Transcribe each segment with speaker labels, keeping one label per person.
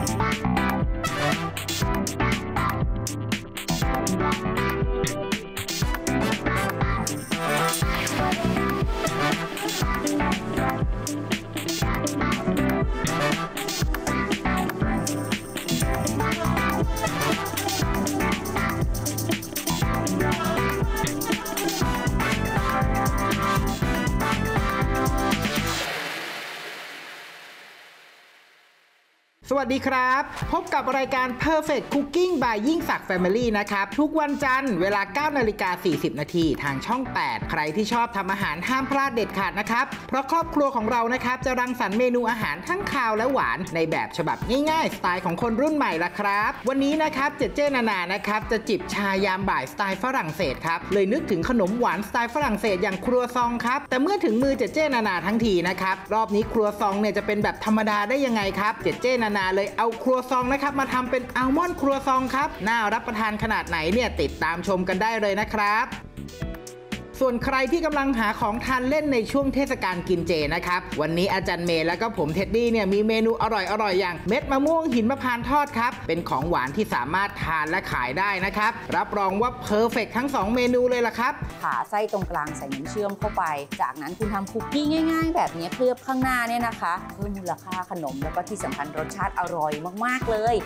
Speaker 1: สวัสดีครับพบกับรายการ Perfect Cooking by ยิ่งศักดิ์ Family นะครับทุกวันจันทร์เวลา 9:40 น.ทางช่อง 8 ใครที่ชอบทำอาหารห้ามพลาดเด็ดขาดนะครับเพราะครอบครัวของเรานะครับจะรังสรรค์เมนูอาหารทั้งคาวและหวานในแบบฉบับง่ายๆสไตล์ของคนรุ่นใหม่ละครับวันนี้นะครับเจ๊นานานะครับจะจิบชายามบ่ายสไตล์ฝรั่งเศสครับเลยนึกถึงขนมหวานสไตล์ฝรั่งเศสอย่างครัวซองครับแต่เมื่อถึงมือเจ๊นานาทั้งทีนะครับรอบนี้ครัวซองเนี่ยจะเป็นแบบธรรมดาได้ยังไงครับเจ๊นานาเลยเอาครัวซองนะครับมาทำเป็นอัลมอนด์ครัวซองครับน่ารับประทานขนาดไหนเนี่ยติดตามชมกันได้เลยนะครับส่วนใครที่กำลังหาของทานเล่นในช่วงเทศกาลกินเจนะครับวันนี้อาจารย์เมย์แล้วก็ผมเท็ดดี้เนี่ยมีเมนูอร่อยอย่างเม็ดมะม่วงหินมะพร้าวทอดครับเป็นของหวานที่สามารถทานและขายได้นะครับรับรองว่าเพอร์เฟกต์ทั้ง2เมนูเลยล่ะครับ
Speaker 2: ผ่าไส้ตรงกลางใส่น้ำเชื่อมเข้าไปจากนั้นคุณทำคุกกี้ง่ายๆแบบนี้เคลือบข้างหน้าเนี่ยนะคะเพิ่มมูลค่าขนมแล้วก็ที่สำคัญรสชาติอร่อยมากๆเลย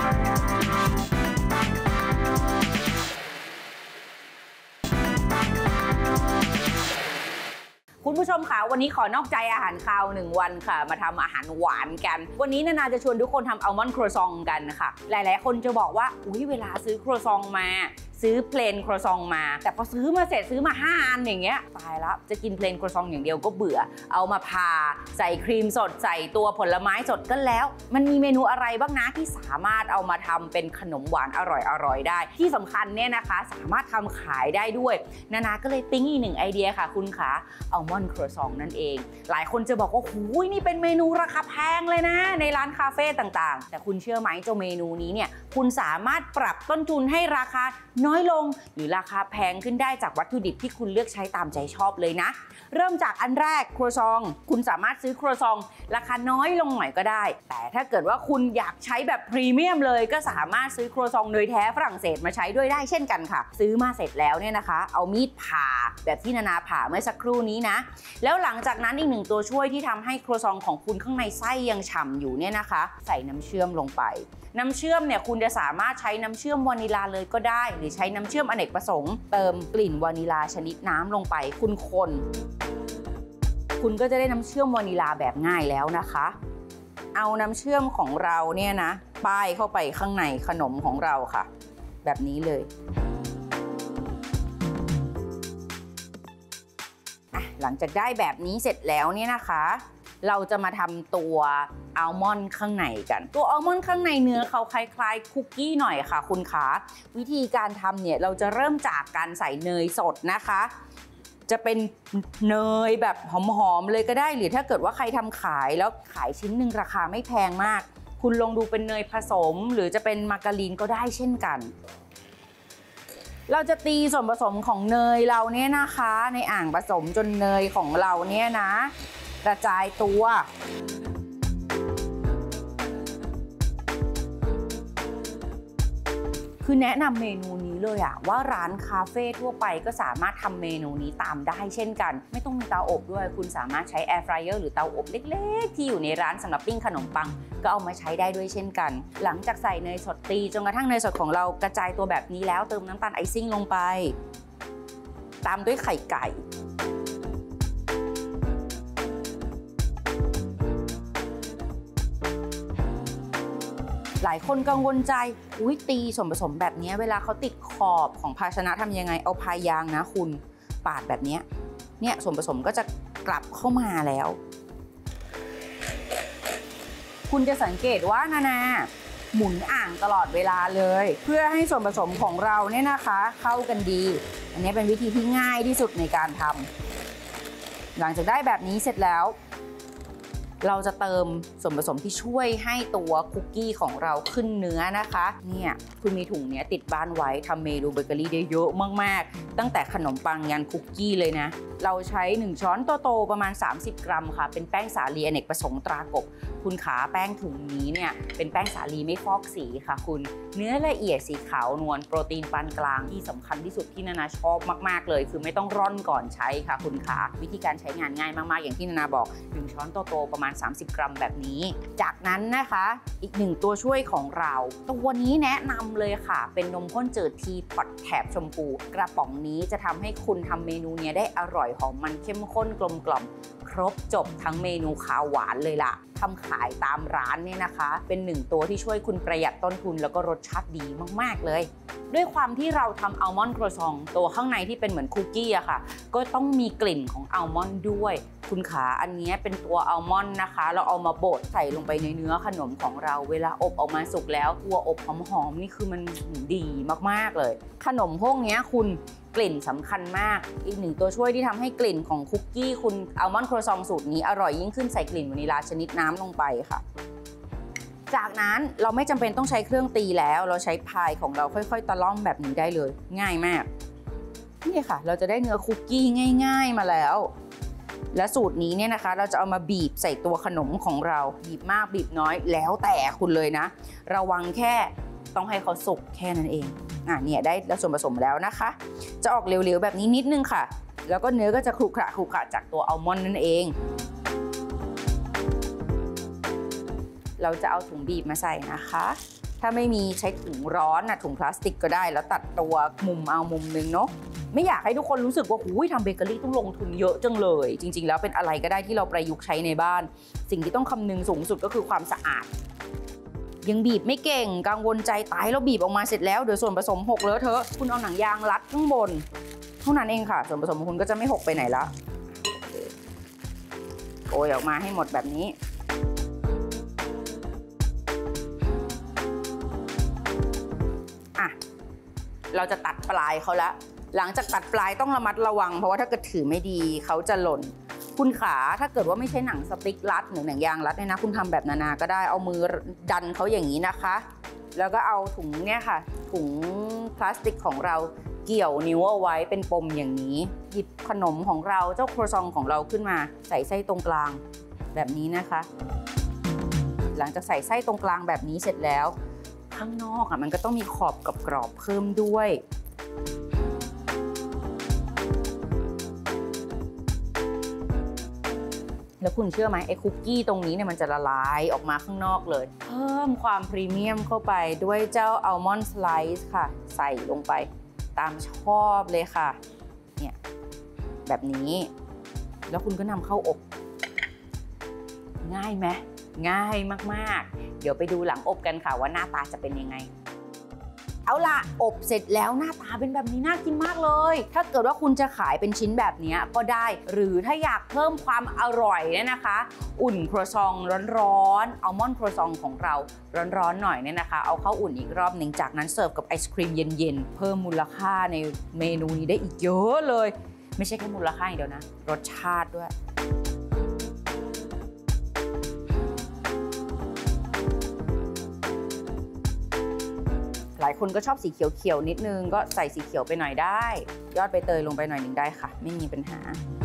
Speaker 2: คุณผู้ชมค่ะวันนี้ขอนอกใจอาหารคาว1วันค่ะมาทำอาหารหวานกันวันนี้นานาจะชวนทุกคนทำอัลมอนด์ครัวซองกันค่ะหลายๆคนจะบอกว่าอุ๊ยเวลาซื้อครัวซองมาซื้อเพลนครัวซองมาแต่พอซื้อมาเสร็จซื้อมา5 อันอย่างเงี้ยตายแล้วจะกินเพลนครัวซองอย่างเดียวก็เบื่อเอามาผ่าใส่ครีมสดใส่ตัวผลไม้สดก็แล้วมันมีเมนูอะไรบ้างนะที่สามารถเอามาทำเป็นขนมหวานอร่อยได้ที่สำคัญเนี่ยนะคะสามารถทำขายได้ด้วยนานาก็เลยปิ๊งอีก1ไอเดียค่ะคุณขาอัลมอนด์ครัวซองนั่นเองหลายคนจะบอกว่าหูยนี่เป็นเมนูราคาแพงเลยนะในร้านคาเฟ่ต่างๆแต่คุณเชื่อไหมเจ้าเมนูนี้เนี่ยคุณสามารถปรับต้นทุนให้ราคาน้อยลงหรือราคาแพงขึ้นได้จากวัตถุดิบที่คุณเลือกใช้ตามใจชอบเลยนะเริ่มจากอันแรกครัวซองคุณสามารถซื้อครัวซองราคาน้อยลงหน่อยก็ได้แต่ถ้าเกิดว่าคุณอยากใช้แบบพรีเมียมเลยก็สามารถซื้อครัวซองเนยแท้ฝรั่งเศสมาใช้ด้วยได้เช่นกันค่ะซื้อมาเสร็จแล้วเนี่ยนะคะเอามีดผ่าแบบที่นานาผ่าเมื่อสักครู่นี้นะแล้วหลังจากนั้นอีก1ตัวช่วยที่ทำให้ครัวซองของคุณข้างในไส้ยังฉ่ำอยู่เนี่ยนะคะใส่น้ำเชื่อมลงไปน้ำเชื่อมเนี่ยคุณจะสามารถใช้น้ำเชื่อมวานิลาเลยก็ได้หรือใช้น้ำเชื่อมอเนกประสงค์เติมกลิ่นวานิลาชนิดน้ำลงไปคุณก็จะได้น้ำเชื่อมวานิลาแบบง่ายแล้วนะคะเอาน้ำเชื่อมของเราเนี่ยนะป้ายเข้าไปข้างในขนมของเราค่ะแบบนี้เลยหลังจากได้แบบนี้เสร็จแล้วเนี่ยนะคะเราจะมาทำตัวอัลมอนด์ข้างในกันตัวอัลมอนด์ข้างในเนื้อเขาคล้ายๆคุกกี้หน่อยค่ะคุณขาวิธีการทำเนี่ยเราจะเริ่มจากการใส่เนยสดนะคะจะเป็นเนยแบบหอมๆเลยก็ได้หรือถ้าเกิดว่าใครทำขายแล้วขายชิ้นหนึ่งราคาไม่แพงมากคุณลองดูเป็นเนยผสมหรือจะเป็นมาการีนก็ได้เช่นกันเราจะตีส่วนผสมของเนยเราเนี่ยนะคะในอ่างผสมจนเนยของเราเนี่ยนะกระจายตัวคือแนะนำเมนูนี้เลยอะว่าร้านคาเฟ่ทั่วไปก็สามารถทำเมนูนี้ตามได้เช่นกันไม่ต้องมีเตาอบด้วยคุณสามารถใช้แอร์ฟรายเออร์หรือเตาอบเล็กๆที่อยู่ในร้านสำหรับปิ้งขนมปังก็เอามาใช้ได้ด้วยเช่นกันหลังจากใส่เนยสดตีจนกระทั่งเนยสดของเรากระจายตัวแบบนี้แล้วเติมน้ำตาลไอซิ่งลงไปตามด้วยไข่ไก่หลายคนกังวลใจอุ้ยตีส่วนผสมแบบนี้เวลาเขาติดขอบของภาชนะทำยังไงเอาพายยางนะคุณปาดแบบนี้เนี่ยส่วนผสมก็จะกลับเข้ามาแล้วคุณจะสังเกตว่านาหมุนอ่างตลอดเวลาเลยเพื่อให้ส่วนผสมของเราเนี่ยนะคะเข้ากันดีอันนี้เป็นวิธีที่ง่ายที่สุดในการทำหลังจากได้แบบนี้เสร็จแล้วเราจะเติมส่วนผสมที่ช่วยให้ตัวคุกกี้ของเราขึ้นเนื้อนะคะเนี่ยคุณมีถุงเนี้ยติดบ้านไว้ทำเมนูเบเกอรี่ได้เยอะมากๆตั้งแต่ขนมปังยันคุกกี้เลยนะเราใช้1ช้อนโตๆประมาณ30 กรัมค่ะเป็นแป้งสาลีอเนกประสงค์ตรากบคุณขาแป้งถุงนี้เนี่ยเป็นแป้งสาลีไม่ฟอกสีค่ะคุณเนื้อละเอียดสีขาวนวลโปรตีนปานกลางที่สำคัญที่สุดที่นานาชอบมากๆเลยคือไม่ต้องร่อนก่อนใช้ค่ะคุณขาวิธีการใช้งานง่ายมากๆอย่างที่นานาบอก1ช้อนโตๆประมาณ30 กรัมแบบนี้จากนั้นนะคะอีก1ตัวช่วยของเราตัวนี้แนะนำเลยค่ะเป็นนมข้นจืดทีพอตแถบชมพูกระป๋องนี้จะทำให้คุณทำเมนูเนี้ยได้อร่อยหอมมันเข้มข้นกลมกล่อมครบจบทั้งเมนูขาวหวานเลยล่ะทำขายตามร้านเนี่ยนะคะเป็น1ตัวที่ช่วยคุณประหยัดต้นทุนแล้วก็รสชาติดีมากๆเลยด้วยความที่เราทำอัลมอนด์ครัวซองตัวข้างในที่เป็นเหมือนคุกกี้อะค่ะก็ต้องมีกลิ่นของอัลมอนด์ด้วยคุณขาอันนี้เป็นตัวอัลมอนด์นะคะเราเอามาบดใส่ลงไปในเนื้อขนมของเราเวลาอบออกมาสุกแล้วตัวอบหอมๆนี่คือมันดีมากๆเลยขนมพวกนี้คุณกลิ่นสำคัญมากอีก1ตัวช่วยที่ทำให้กลิ่นของคุกกี้คุณอัลมอนด์ครัวซองสูตรนี้อร่อยยิ่งขึ้นใส่กลิ่นวานิลาชนิดน้ำลงไปค่ะจากนั้นเราไม่จำเป็นต้องใช้เครื่องตีแล้วเราใช้พายของเราค่อยๆตะล่อมแบบนี้ได้เลยง่ายมากนี่ค่ะเราจะได้เนื้อคุกกี้ง่ายๆมาแล้วและสูตรนี้เนี่ยนะคะเราจะเอามาบีบใส่ตัวขนมของเราบีบมากบีบน้อยแล้วแต่คุณเลยนะระวังแค่ต้องให้เขาสุกแค่นั้นเองเนี่ยได้ส่วนผสมแล้วนะคะจะออกเหลวๆแบบนี้นิดนึงค่ะแล้วก็เนื้อก็จะครุขระจากตัวอัลมอนด์นั่นเองเราจะเอาถุงบีบมาใส่นะคะถ้าไม่มีใช้ถุงร้อนถุงพลาสติกก็ได้แล้วตัดตัวมุมเอามุมนึงเนาะไม่อยากให้ทุกคนรู้สึกว่าหูยทำเบเกอรี่ต้องลงทุนเยอะจังเลยจริงๆแล้วเป็นอะไรก็ได้ที่เราประยุกต์ใช้ในบ้านสิ่งที่ต้องคำนึงสูงสุดก็คือความสะอาดยังบีบไม่เก่งกังวลใจตายแล้วบีบออกมาเสร็จแล้วเดี๋ยวส่วนผสมหกเลอะเทอะคุณเอาหนังยางรัดข้างบนเท่านั้นเองค่ะส่วนผสมของคุณก็จะไม่หกไปไหนละโกยออกมาให้หมดแบบนี้เราจะตัดปลายเขาแล้วหลังจากตัดปลายต้องระมัดระวังเพราะว่าถ้าเกิดถือไม่ดีเขาจะหล่นคุณขาถ้าเกิดว่าไม่ใช่หนังสติ๊กรัดหรือหนังยางรัดเนี่ยนะคุณทำแบบนานาก็ได้เอามือดันเขาอย่างนี้นะคะแล้วก็เอาถุงเนี่ยค่ะถุงพลาสติกของเราเกี่ยวนิ้วเอาไว้เป็นปมอย่างนี้หยิบขนมของเราเจ้าครัวซองของเราขึ้นมาใส่ไส้ตรงกลางแบบนี้นะคะหลังจากใส่ไส้ตรงกลางแบบนี้เสร็จแล้วข้างนอกมันก็ต้องมีขอบกับกรอบเพิ่มด้วยแล้วคุณเชื่อไหมไอ้คุกกี้ตรงนี้เนี่ยมันจะละลายออกมาข้างนอกเลยเพิ่มความพรีเมียมเข้าไปด้วยเจ้าอัลมอนด์สไลซ์ค่ะใส่ลงไปตามชอบเลยค่ะเนี่ยแบบนี้แล้วคุณก็นำเข้าอบง่ายไหมง่ายมากๆเดี๋ยวไปดูหลังอบกันค่ะว่าหน้าตาจะเป็นยังไงเอาล่ะอบเสร็จแล้วหน้าตาเป็นแบบนี้น่ากินมากเลยถ้าเกิดว่าคุณจะขายเป็นชิ้นแบบนี้ก็ได้หรือถ้าอยากเพิ่มความอร่อยเนี่ยนะคะอุ่นครัวซองร้อนๆอัลมอนด์ครัวซองของเราร้อนๆหน่อยเนี่ยนะคะเอาเข้าอุ่นอีกรอบหนึ่งจากนั้นเสิร์ฟกับไอศครีมเย็นๆเพิ่มมูลค่าในเมนูนี้ได้อีกเยอะเลยไม่ใช่แค่มูลค่าอย่างเดียวนะรสชาติด้วยหลายคนก็ชอบสีเขียวๆนิดนึงก็ใส่สีเขียวไปหน่อยได้ยอดใบเตยลงไปหน่อยหนึ่งได้ค่ะไม่มีปัญหา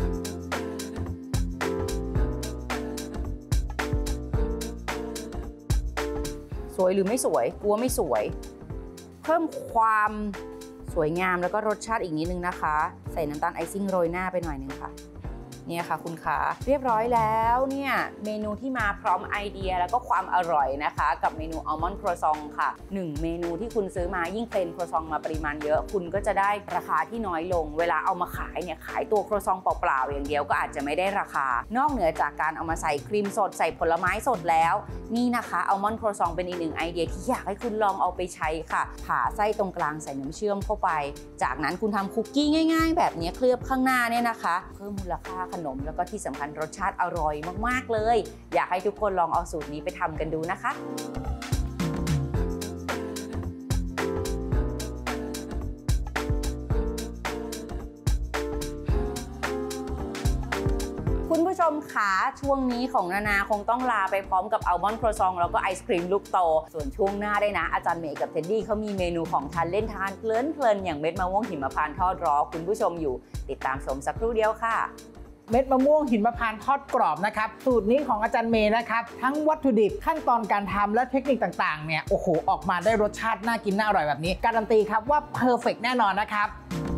Speaker 2: สวยหรือไม่สวยกลัวไม่สวยเพิ่มความสวยงามแล้วก็รสชาติอีกนิดนึงนะคะใส่น้ำตาลไอซิ่งโรยหน้าไปหน่อยนึงค่ะเนี่ยค่ะคุณขาเรียบร้อยแล้วเนี่ยเมนูที่มาพร้อมไอเดียแล้วก็ความอร่อยนะคะกับเมนูอัลมอนด์ครัวซองค่ะ1เมนูที่คุณซื้อมายิ่งเพลนครัวซองมาปริมาณเยอะคุณก็จะได้ราคาที่น้อยลงเวลาเอามาขายเนี่ยขายตัวครัวซองเปล่าๆอย่างเดียวก็อาจจะไม่ได้ราคานอกเหนือจากการเอามาใส่ครีมสดใส่ผลไม้สดแล้วนี่นะคะอัลมอนด์ครัวซองเป็นอีก1ไอเดียที่อยากให้คุณลองเอาไปใช้ค่ะผ่าไส้ตรงกลางใส่น้ำเชื่อมเข้าไปจากนั้นคุณทำคุกกี้ง่ายๆแบบนี้เคลือบข้างหน้าเนี่ยนะคะเพิ่มมูลค่าขนมแล้วก็ที่สำคัญรสชาติอร่อยมากๆเลยอยากให้ทุกคนลองเอาสูตรนี้ไปทำกันดูนะคะคุณผู้ผู้ชมขาช่วงนี้ของนานาคงต้องลาไปพร้อมกับอัลมอนด์ครัวซองแล้วก็ไอศครีมลูกโตส่วนช่วงหน้าได้นะอาจารย์เมย์กับเท็ดดี้เขามีเมนูของทานเล่นทานเพลินอย่างเม็ดมะม่วงหิมพานต์ทอดรอคุณผู้ชมอยู่ติดตามชมสักครู่เดียวค่ะ
Speaker 1: เม็ดมะม่วงหิมพานต์ทอดกรอบนะครับสูตรนี้ของอาจารย์เมย์นะครับทั้งวัตถุดิบขั้นตอนการทำและเทคนิคต่างๆเนี่ยโอ้โหออกมาได้รสชาติน่ากินน่าอร่อยแบบนี้การันตีครับว่าเพอร์เฟกต์แน่นอนนะครับ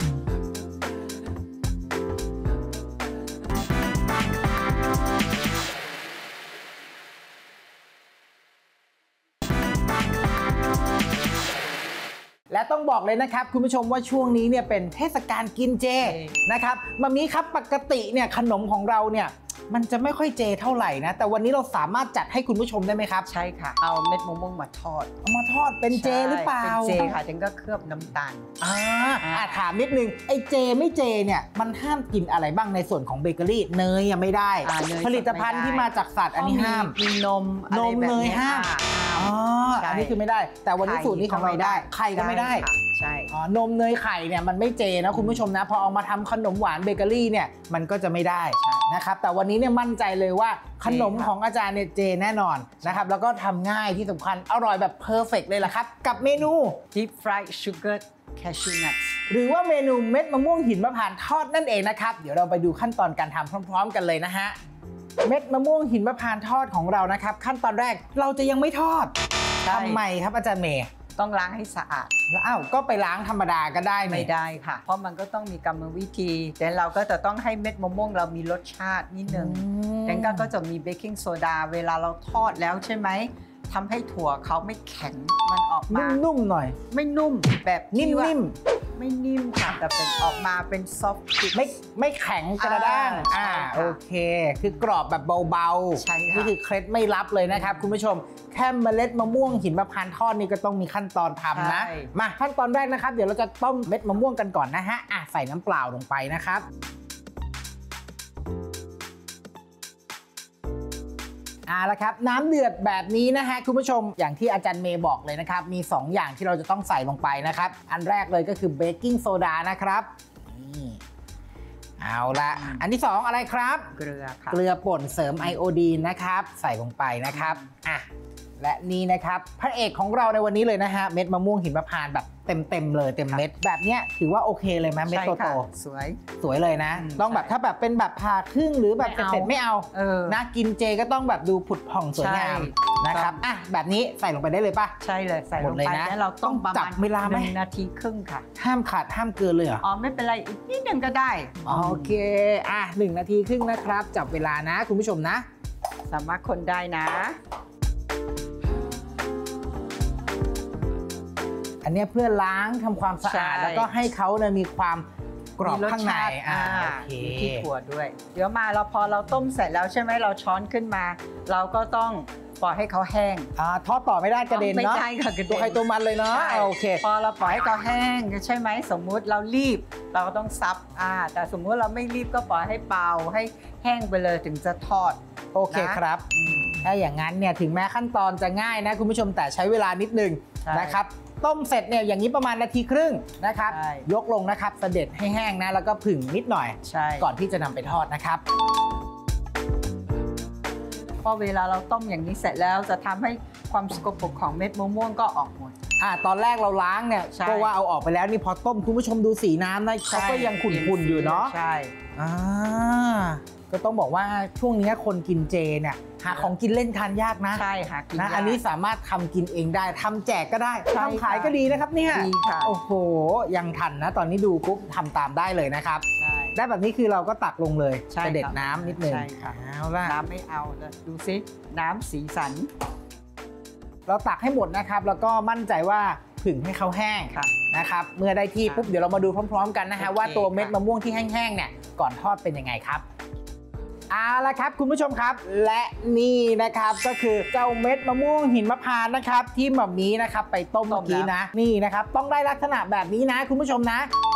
Speaker 1: และต้องบอกเลยนะครับคุณผู้ชมว่าช่วงนี้เนี่ยเป็นเทศกาลกินเจนะครับมามีครับปกติเนี่ยขนมของเราเนี่ยมันจะไม่ค่อยเจเท่าไหร่นะแต่วันนี้เราสามารถจัดให้คุณผู้ชมได้ไหมครับ
Speaker 3: ใช่ค่ะเอาเม็ดมะม่วงมาทอด
Speaker 1: เอามาทอดเป็นเจหรือเปล่า
Speaker 3: เป็นเจค่ะจังก็เคลือบน้ำตาล
Speaker 1: ถามนิดนึงไอ้เจไม่เจเนี่ยมันห้ามกินอะไรบ้างในส่วนของเบเกอรี่เนยยังไม่ได้ผลิตภัณฑ์ที่มาจากสัตว์อันนี้ห้าม
Speaker 3: มีนม
Speaker 1: เนยห้ามอันนี้คือไม่ได้แต่วันนี้สูตรนี้ของเราได้ไข่ก็ไม่ได้
Speaker 3: ใช่
Speaker 1: นมเนยไข่เนี่ยมันไม่เจนะคุณผู้ชมนะพอเอามาทำขนมหวานเบเกอรี่เนี่ยมันก็จะไม่ได้นะครับแต่วันนี้เนี่ยมั่นใจเลยว่าขนมของอาจารย์เนี่ยเจแน่นอนนะครับแล้วก็ทำง่ายที่สำคัญอร่อยแบบเพอร์เฟกต์เลยล่ะครับกับเมนู
Speaker 3: Deep Fried Sugar Cashew Nuts
Speaker 1: หรือว่าเมนูเม็ดมะม่วงหิมพานต์ทอดนั่นเองนะครับเดี๋ยวเราไปดูขั้นตอนการทำพร้อมๆกันเลยนะฮะเม็ดมะม่วงหิมพานต์ทอดของเรานะครับขั้นตอนแรกเราจะยังไม่ทอดทำไมครับอาจารย์เมย์
Speaker 3: ต้องล้างให้สะอาด
Speaker 1: แล้วก็ไปล้างธรรมดาก็ได้
Speaker 3: ไม่ได้ค่ะเพราะมันก็ต้องมีกรรมวิธีแต่เราก็จะต้องให้เม็ดมะม่วงเรามีรสชาตินิดนึงดังนั้นก็จะมีเบกกิ้งโซดาเวลาเราทอดแล้วใช่ไหมทำให้ถั่วเขาไม่แข็งมันออกมา
Speaker 1: นุ่มๆหน่อย
Speaker 3: ไม่นุ่มแบบ
Speaker 1: นิ่ม
Speaker 3: ไม่นิ่มค่ะแต่เป็นออกมาเป็นซอฟต์
Speaker 1: ไม่แข็งกระด้างโอเคคือกรอบแบบเบาๆ
Speaker 3: ใช่ค่ะ
Speaker 1: นี่คือเคล็ดไม่ลับเลยนะครับคุณผู้ชมแค่เมล็ดมะม่วงหิมพานต์ทอดนี่ก็ต้องมีขั้นตอนทำนะมาขั้นตอนแรกนะครับเดี๋ยวเราจะต้มเม็ดมะม่วงกันก่อนนะฮะใส่น้ำเปล่าลงไปนะครับแล้วครับน้ำเดือดแบบนี้นะฮะคุณผู้ชมอย่างที่อาจารย์เมย์บอกเลยนะครับมี2อย่างที่เราจะต้องใส่ลงไปนะครับอันแรกเลยก็คือเบกกิ้งโซดานะครับนี่เอาละอันที่2อะไรครับ
Speaker 3: เกลือค่ะ
Speaker 1: เกลือป่นเสริมไอโอดีนนะครับใส่ลงไปนะครับและนี่นะครับพระเอกของเราในวันนี้เลยนะฮะเม็ดมะม่วงหิมพานต์แบบเต็มเลยเต็มเม็ดแบบนี้ถือว่าโอเคเลยไหมเม็ดโต
Speaker 3: ๆ
Speaker 1: สวยเลยนะต้องแบบถ้าแบบเป็นแบบผ่าครึ่งหรือแบบเสร็จไม่เอานะกินเจก็ต้องแบบดูผุดผ่องสวยงามนะครับแบบนี้ใส่ลงไปได้เลยป่ะ
Speaker 3: ใช่เลยใส่ลงไปแล้วเราต้อง
Speaker 1: จับเวลาไหม
Speaker 3: 1 นาทีครึ่งค่ะ
Speaker 1: ห้ามขาดห้ามเกินเลยเหรอ
Speaker 3: ไม่เป็นไรอีกนิดนึงก็ได้
Speaker 1: โอเค1 นาทีครึ่งนะครับจับเวลานะคุณผู้ชมนะ
Speaker 3: สามารถคนได้นะ
Speaker 1: อันนี้เพื่อล้างทำความสะอาดแล้วก็ให้เขาเนี่ยมีความกรอบข้างใน
Speaker 3: ที่ถั่วด้วยเดี๋ยวมาพอเราต้มเสร็จแล้วใช่ไหมเราช้อนขึ้นมาเราก็ต้องปล่อยให้เขาแห้ง
Speaker 1: ทอดต่อไม่ได้กระเด็นเนาะ
Speaker 3: ไม่ได้ค่ะกระเด็น
Speaker 1: ตัวใครตัวมันเลยเนาะโอเค
Speaker 3: พอเราปล่อยให้เขาแห้งใช่ไหมสมมุติเรารีบเราก็ต้องซับแต่สมมุติเราไม่รีบก็ปล่อยให้เบาให้แห้งไปเลยถึงจะทอด
Speaker 1: โอเคครับถ้าอย่างนั้นเนี่ยถึงแม้ขั้นตอนจะง่ายนะคุณผู้ชมแต่ใช้เวลานิดนึงนะครับต้มเสร็จเนี่ยอย่างนี้ประมาณ1 นาทีครึ่งนะครับยกลงนะครับเสด็จให้แห้งนะแล้วก็ผึ่งนิดหน่อยก่อนที่จะนำไปทอดนะครับ
Speaker 3: พอเวลาเราต้มอย่างนี้เสร็จแล้วจะทำให้ความสกปรกของเม็ดมะม่วงก็ออกหมด
Speaker 1: ตอนแรกเราล้างเนี่ยก็ว่าเอาออกไปแล้วนี่พอต้มคุณผู้ชมดูสีน้ำนะเขาก็ยังขุ่นๆอยู่เนาะ
Speaker 3: ใช่
Speaker 1: ก็ต้องบอกว่าช่วงนี้คนกินเจเนี่ยหาของกินเล่นทานยากนะ
Speaker 3: ใช่ค่ะ
Speaker 1: นะอันนี้สามารถทำกินเองได้ทำแจกก็ได้ทำขายก็ดีนะครับเนี่ย
Speaker 3: ดีค่ะ
Speaker 1: โอ้โหยังทันนะตอนนี้ดูปุ๊บทำตามได้เลยนะครับได้แบบนี้คือเราก็ตักลงเลยจะเด็ดน้ำนิดนึง
Speaker 3: เอาละน้ำไม่เอาเลยดูซิน้ำสีสัน
Speaker 1: เราตักให้หมดนะครับแล้วก็มั่นใจว่าผึ่งให้เขาแห้งนะครับเมื่อได้ที่ปุ๊บเดี๋ยวเรามาดูพร้อมๆกันนะฮะว่าตัวเม็ดมะม่วงที่แห้งๆเนี่ยก่อนทอดเป็นยังไงครับละครับคุณผู้ชมครับและนี่นะครับก็คือเจ้าเม็ดมะม่วงหิมพานต์นะครับที่หม่อมนี้นะครับไปต้มเมื่อกี้นะนี่นะครับต้องได้ลักษณะแบบนี้นะคุณผู้ชมนะ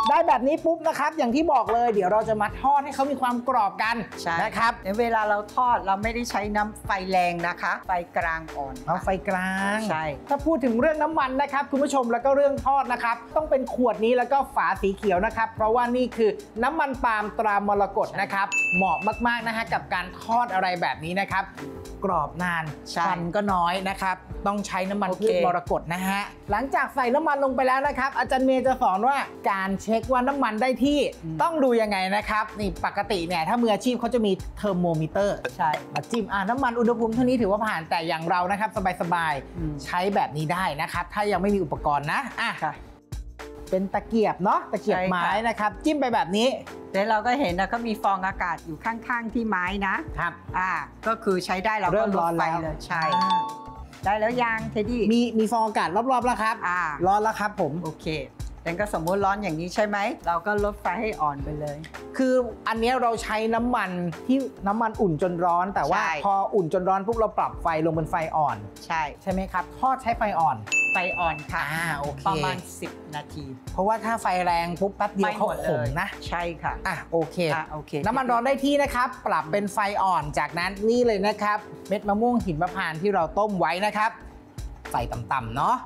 Speaker 1: ได้แบบนี้ปุ๊บนะครับอย่างที่บอกเลยเดี๋ยวเราจะมาทอดให้เขามีความกรอบกันนะครับ
Speaker 3: เวลาเราทอดเราไม่ได้ใช้น้ำไฟแรงนะคะไฟกลางอ่อน
Speaker 1: เอาไฟกลาง
Speaker 3: ใช่
Speaker 1: ถ้าพูดถึงเรื่องน้ำมันนะครับคุณผู้ชมแล้วก็เรื่องทอดนะครับต้องเป็นขวดนี้แล้วก็ฝาสีเขียวนะครับเพราะว่านี่คือน้ำมันปาล์มตรามรกตนะครับเหมาะมากๆนะฮะกับการทอดอะไรแบบนี้นะครับกรอบนานควันก็น้อยนะครับต้องใช้น้ำมันพืชมรกตนะฮะหลังจากใส่น้ำมันลงไปแล้วนะครับอาจารย์เมย์จะสอนว่าการเช็คว่าน้ำมันได้ที่ต้องดูยังไงนะครับนี่ปกติเนี่ยถ้ามืออาชีพเขาจะมีเทอร์โมมิเตอร์
Speaker 3: ใช่
Speaker 1: มาจิ้มน้ำมันอุณหภูมิเท่านี้ถือว่าผ่านแต่อย่างเรานะครับสบายๆใช้แบบนี้ได้นะครับถ้ายังไม่มีอุปกรณ์นะเป็นตะเกียบเนาะตะเกียบไม้นะครับจิ้มไปแบบนี้
Speaker 3: แล้วเราก็เห็นนะก็มีฟองอากาศอยู่ข้างๆที่ไม้นะครับก็คือใช้ได้เราก็ลดไฟเลยใช่ได้แล้วยังเทดดี้
Speaker 1: มีฟองอากาศรอบๆแล้วครับร้อนแล้วครับผม
Speaker 3: โอเคแต่ก็สมมติร้อนอย่างนี้ใช่ไหมเราก็ลดไฟให้อ่อนไปเลย
Speaker 1: คืออันนี้เราใช้น้ำมันที่น้ำมันอุ่นจนร้อนแต่ว่าพออุ่นจนร้อนปุ๊บเราปรับไฟลงเป็นไฟอ่อนใช่ไหมครับทอดใช้ไฟอ่อน
Speaker 3: ค่ะ
Speaker 1: โอเค
Speaker 3: ประมาณ10 นาที
Speaker 1: เพราะว่าถ้าไฟแรงปุ๊บแป๊บเดียวเขาขมนะ
Speaker 3: ใช่ค่ะ
Speaker 1: โอเคน้ำมันร้อนได้ที่นะครับปรับเป็นไฟอ่อนจากนั้นนี่เลยนะครับเม็ดมะม่วงหิมพานต์ที่เราต้มไว้นะครับใส่ต่ำๆเนาะ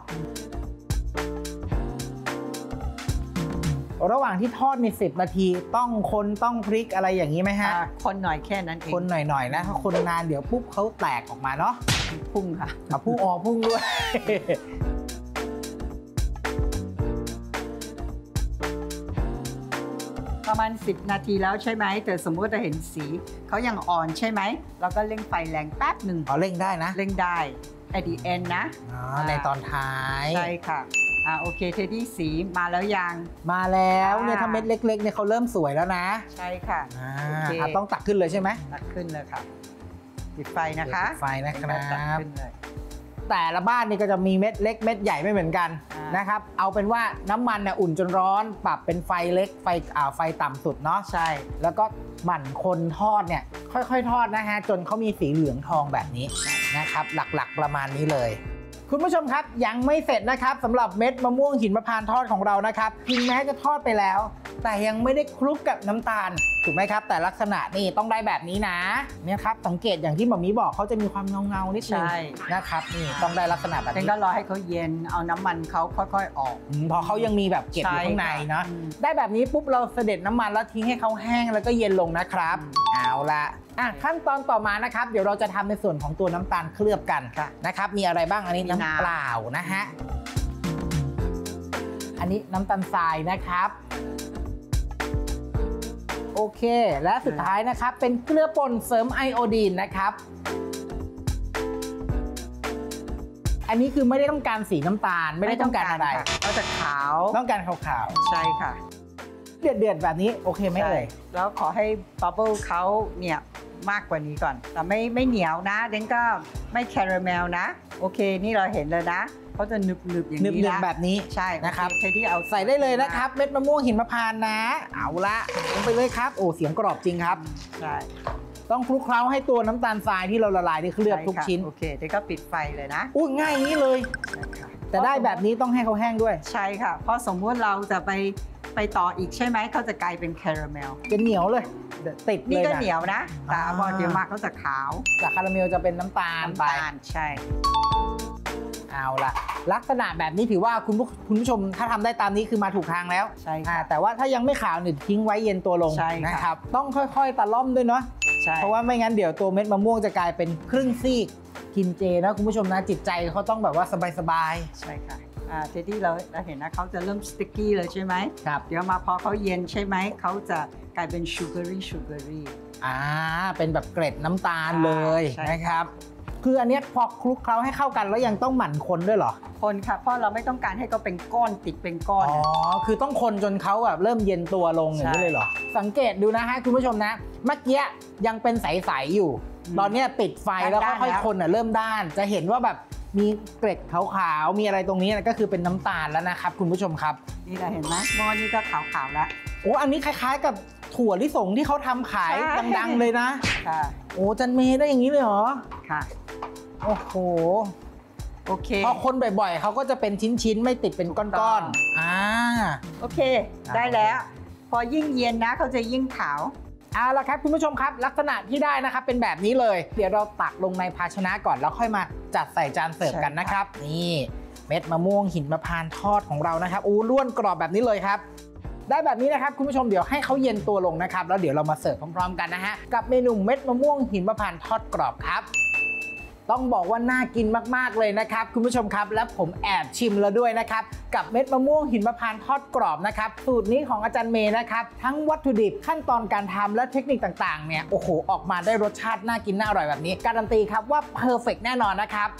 Speaker 1: ระหว่างที่ทอดใน10 นาทีต้องคนต้องพลิกอะไรอย่างนี้ไหมฮะ
Speaker 3: คนหน่อยแค่นั้นเอง
Speaker 1: คนหน่อยๆนะถ้าคนนานเดี๋ยวปุ๊บเขาแตกออกมาเนาะ
Speaker 3: พุ่งค่ะ
Speaker 1: พุ่งด้วย
Speaker 3: ประมาณ10 นาทีแล้วใช่ไหมแต่สมมติจะเห็นสีเขายังอ่อนใช่ไหมเราก็เร่งไฟแรงแป๊บหนึ่ง
Speaker 1: เร่งได้นะ
Speaker 3: เร่งได้ at the end นะ
Speaker 1: ในตอนท้าย
Speaker 3: ใช่ค่ะโอเคเทดดี้สีมาแล้วยัง
Speaker 1: มาแล้วเนี่ยถ้าเม็ดเล็กๆเนี่ยเขาเริ่มสวยแล้วนะ
Speaker 3: ใช่ค่ะ
Speaker 1: ต้องตักขึ้นเลยใช่ไหม
Speaker 3: ตักขึ้นเลยค่ะปิดไฟนะคะ
Speaker 1: ปิดไฟนะครับแต่ละบ้านนี่ก็จะมีเม็ดเล็กเม็ดใหญ่ไม่เหมือนกันนะครับเอาเป็นว่าน้ำมันเนี่ยอุ่นจนร้อนปรับเป็นไฟเล็กไฟต่ำสุดเนาะ
Speaker 3: ใช่
Speaker 1: แล้วก็หมั่นคนทอดเนี่ยค่อยๆทอดนะฮะจนเขามีสีเหลืองทองแบบนี้นะครับหลักๆประมาณนี้เลยคุณผู้ชมครับยังไม่เสร็จนะครับสำหรับเม็ดมะม่วงหิมพานต์ทอดของเรานะครับถึงแม้จะทอดไปแล้วแต่ยังไม่ได้คลุกกับน้ำตาลถูกไหมครับแต่ลักษณะนี่ต้องได้แบบนี้นะเนี่ยครับสังเกตอย่างที่หมอมีบอกเขาจะมีความเงานิดนึงนะครับนี่ต้องได้ลักษณะแบบนี้
Speaker 3: ก็รอให้เขาเย็นเอาน้ำมันเขาค่อยๆออก
Speaker 1: พอเขายังมีแบบเก็บอยู่ข้างในเนาะได้แบบนี้ปุ๊บเราเสด็จน้ำมันแล้วทิ้งให้เขาแห้งแล้วก็เย็นลงนะครับเอาละขั้นตอนต่อมานะครับเดี๋ยวเราจะทำในส่วนของตัวน้ำตาลเคลือบกันนะครับมีอะไรบ้างอันนี้น้ำเปล่านะฮะอันนี้น้ำตาลทรายนะครับโอเคและสุดท้ายนะครับเป็นเกลือป่นเสริมไอโอดีนนะครับอันนี้คือไม่ได้ต้องการสีน้ำตาลไม่ได้ต้องการอะไร
Speaker 3: เราจะขาว
Speaker 1: ต้องการขาว
Speaker 3: ๆใช่ค่ะ
Speaker 1: เดือดแบบนี้โอเคไหมเอ่ย
Speaker 3: แล้วขอให้บับเบิ้ลเขาเนี่ยมากกว่านี้ก่อนแต่ไม่เหนียวนะเดนก็ไม่แคราเมลนะโอเคนี่เราเห็นเลยนะเขาจะหนึบๆอย่างนี้นะ
Speaker 1: แบบนี้
Speaker 3: ใช่
Speaker 1: นะครับ
Speaker 3: ใช้ที่เอา
Speaker 1: ใส่ได้เลยนะครับเม็ดมะม่วงหิมพานต์นะเอาละลงไปเลยครับโอ้เสียงกรอบจริงครับ
Speaker 3: ใช่
Speaker 1: ต้องคลุกเคล้าให้ตัวน้ำตาลทรายที่เราละลายได้เคลือบทุกชิ้น
Speaker 3: โอเคเดนก็ปิดไฟเลยนะ
Speaker 1: ง่ายนี้เลยแต่ได้แบบนี้ต้องให้เขาแห้งด้วย
Speaker 3: ใช่ค่ะเพราะสมมติเราจะไปต่ออีกใช่ไหมเขาจะกลายเป็นแคราเมล
Speaker 1: จะเหนียวเลยติดเลย
Speaker 3: นี่ก็เหนียวนะแต่พอเดี๋ยวมาเขาจะขาว
Speaker 1: จากคาราเมลจะเป็นน้ำตาลไป
Speaker 3: ใช่
Speaker 1: เอาละลักษณะแบบนี้ถือว่าคุณผู้ชมถ้าทำได้ตามนี้คือมาถูกทางแล้ว
Speaker 3: ใช่ค่ะ
Speaker 1: แต่ว่าถ้ายังไม่ขาวเนี่ยทิ้งไว้เย็นตัวลงนะครับต้องค่อยๆตะล่อมด้วยเนาะเพราะว่าไม่งั้นเดี๋ยวตัวเม็ดมะม่วงจะกลายเป็นครึ่งซีกกินเจนะคุณผู้ชมนะจิตใจเขาต้องแบบว่าสบาย
Speaker 3: ๆใช่ค่ะเทดดี้เราเห็นนะเขาจะเริ่มสติ๊กกี้เลยใช่ไหม
Speaker 1: ครับ
Speaker 3: เดี๋ยวมาพอเขาเย็นใช่ไหมเขาจะกลายเป็นชูการี
Speaker 1: เป็นแบบเกล็ดน้ำตาลเลยนะครับคืออันนี้พอคลุกเคล้าให้เข้ากันแล้วยังต้องหมั่นคนด้วยเหรอ
Speaker 3: คนค่ะเพราะเราไม่ต้องการให้เขาเป็นก้อนติดเป็นก้อน
Speaker 1: คือต้องคนจนเขาแบบเริ่มเย็นตัวลงอย่างนี้เลยเหรอสังเกตดูนะฮะคุณผู้ชมนะเมื่อกี้ยังเป็นใสๆอยู่ตอนนี้ปิดไฟแล้วค่อยๆคนเริ่มด้านจะเห็นว่าแบบมีเกล็ดขาวๆมีอะไรตรงนี้ก็คือเป็นน้ำตาลแล้วนะครับคุณผู้ชมครับ
Speaker 3: นี่เราเห็นไหมหม้อนี้ก็ขาวๆแล้ว
Speaker 1: อันนี้คล้ายๆกับถั่วลิสงที่เขาทำขายดังๆเลยนะ
Speaker 3: ค่ะ
Speaker 1: จันเมย์ได้อย่างนี้เลยเหรอ
Speaker 3: ค่ะ
Speaker 1: โอ้โห
Speaker 3: โอเค
Speaker 1: พอคนบ่อยๆเขาก็จะเป็นชิ้นๆไม่ติดเป็นก้อนๆ
Speaker 3: โอเคได้แล้วพอยิ่งเย็นนะเขาจะยิ่งขาว
Speaker 1: เอาละครับคุณผู้ชมครับลักษณะที่ได้นะครับเป็นแบบนี้เลยเดี๋ยวเราตักลงในภาชนะก่อนแล้วค่อยมาจัดใส่จานเสิร์ฟกันนะครับนี่เม็ดมะม่วงหินมะพร้าวทอดของเรานะครับล้วนกรอบแบบนี้เลยครับได้แบบนี้นะครับคุณผู้ชมเดี๋ยวให้เขาเย็นตัวลงนะครับแล้วเดี๋ยวเรามาเสิร์ฟพร้อมๆกันนะฮะกับเมนูเม็ดมะม่วงหินมะพร้าวทอดกรอบครับต้องบอกว่าน่ากินมากๆเลยนะครับคุณผู้ชมครับและผมแอบชิมแล้วด้วยนะครับกับเม็ดมะม่วงหินมะพร้าวทอดกรอบนะครับสูตรนี้ของอาจารย์เมย์นะครับทั้งวัตถุดิบขั้นตอนการทำและเทคนิคต่างๆเนี่ยโอ้โหออกมาได้รสชาติน่ากินน่าอร่อยแบบนี้การันตีครับว่าเพอร์เฟกต์แน่นอนนะครับ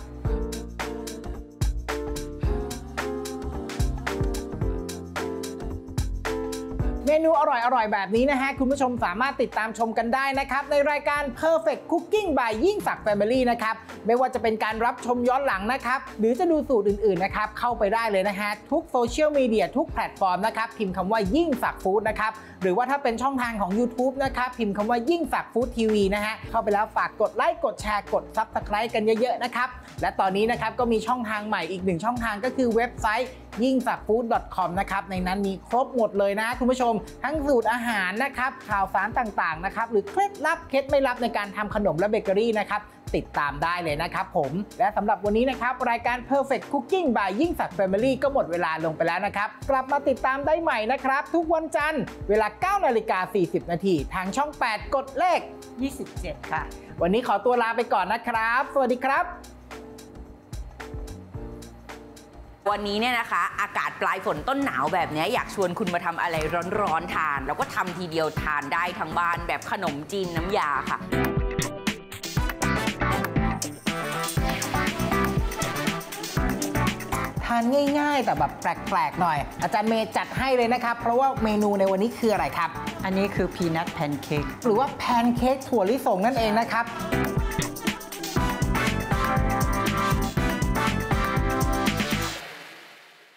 Speaker 1: เมนูอร่อยๆแบบนี้นะฮะคุณผู้ชมสามารถติดตามชมกันได้นะครับในรายการ Perfect Cooking by ยิ่งศักดิ์ Family นะครับไม่ว่าจะเป็นการรับชมย้อนหลังนะครับหรือจะดูสูตรอื่นๆนะครับเข้าไปได้เลยนะฮะทุกโซเชียลมีเดียทุกแพลตฟอร์มนะครับพิมพ์คำว่ายิ่งศักดิ์ฟู้ดนะครับหรือว่าถ้าเป็นช่องทางของ YouTube นะครับพิมพ์คำว่ายิ่งศักดิ์ฟู้ดทีวีนะฮะเข้าไปแล้วฝากกดไลค์กดแชร์กด Subscribe กันเยอะๆนะครับและตอนนี้นะครับก็มีช่องทางใหม่อีก1ช่องทางก็คือเว็บไซต์ยิ่งศักดิ์ฟู้ด .com นะครับในนั้นมีครบหมดเลยนะคุณผู้ชมทั้งสูตรอาหารนะครับข่าวสารต่างๆนะครับหรือเคล็ดลับเคล็ดไม่ลับในการทำขนมและเบเกอรี่นะครับติดตามได้เลยนะครับผมและสำหรับวันนี้นะครับรายการ Perfect Cooking by ยิ่งศักดิ์ Family ก็หมดเวลาลงไปแล้วนะครับกลับมาติดตามได้ใหม่นะครับทุกวันจันทร์เวลา 9:40 น.ทางช่อง 8 กดเลข
Speaker 3: 27 ค่ะ
Speaker 1: วันนี้ขอตัวลาไปก่อนนะครับสวัสดีครับ
Speaker 2: วันนี้เนี่ยนะคะอากาศปลายฝนต้นหนาวแบบนี้อยากชวนคุณมาทำอะไรร้อนๆทานแล้วก็ทำทีเดียวทานได้ทั้งบ้านแบบขนมจีนน้ำยาค่ะ
Speaker 1: ทานง่ายๆแต่แบบแปลกๆหน่อยอาจารย์เมย์จัดให้เลยนะครับเพราะว่าเมนูในวันนี้คืออะไรครับ
Speaker 3: อันนี้คือพีนัทแพนเค้ก
Speaker 1: หรือว่าแพนเค้กถั่วลิสงนั่นเองนะครับ